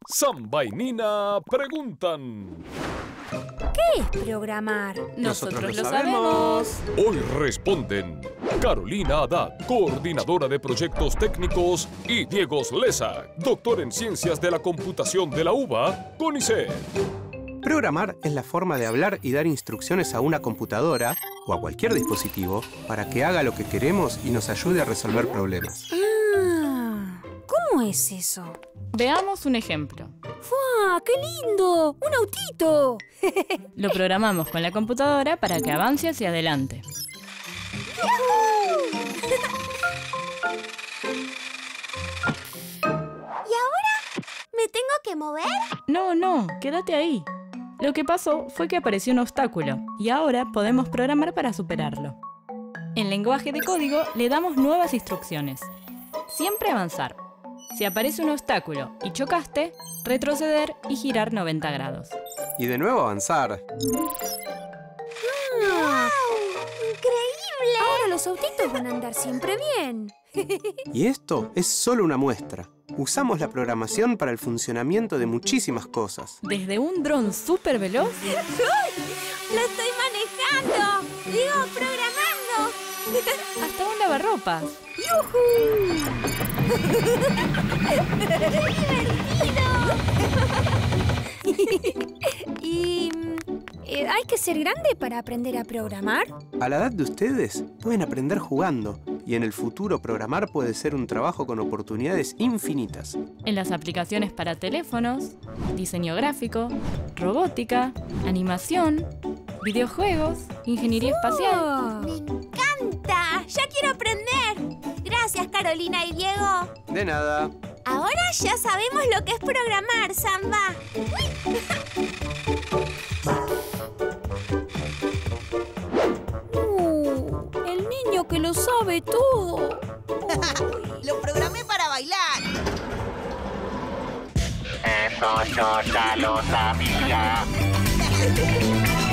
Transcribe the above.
Samba y Nina preguntan. ¿Qué es programar? Nosotros lo sabemos. Hoy responden Carolina Haddad, coordinadora de proyectos técnicos, y Diego Slezak, doctor en ciencias de la computación de la UBA, CONICET. Programar es la forma de hablar y dar instrucciones a una computadora o a cualquier dispositivo para que haga lo que queremos y nos ayude a resolver problemas. Ah, ¿cómo es eso? Veamos un ejemplo. ¡Fua! ¡Qué lindo! ¡Un autito! Lo programamos con la computadora para que avance hacia adelante. ¿Y ahora? ¿Me tengo que mover? No, quédate ahí. Lo que pasó fue que apareció un obstáculo y ahora podemos programar para superarlo. En lenguaje de código le damos nuevas instrucciones. Siempre avanzar. Si aparece un obstáculo y chocaste, retroceder y girar 90 grados. Y de nuevo avanzar. ¡Wow! ¡Increíble! Ahora los autitos van a andar siempre bien. Y esto es solo una muestra. Usamos la programación para el funcionamiento de muchísimas cosas. Desde un dron súper veloz ¡Lo estoy manejando! ¡Digo, programando! hasta un lavarropas. ¿Y hay que ser grande para aprender a programar? A la edad de ustedes, pueden aprender jugando. Y en el futuro, programar puede ser un trabajo con oportunidades infinitas. En las aplicaciones para teléfonos, diseño gráfico, robótica, animación, videojuegos, ingeniería espacial. ¡Me encanta! ¡Ya quiero aprender! Gracias, Carolina y Diego. De nada. Ahora ya sabemos lo que es programar, Samba. El niño que lo sabe todo. Lo programé para bailar. Eso yo ya lo sabía.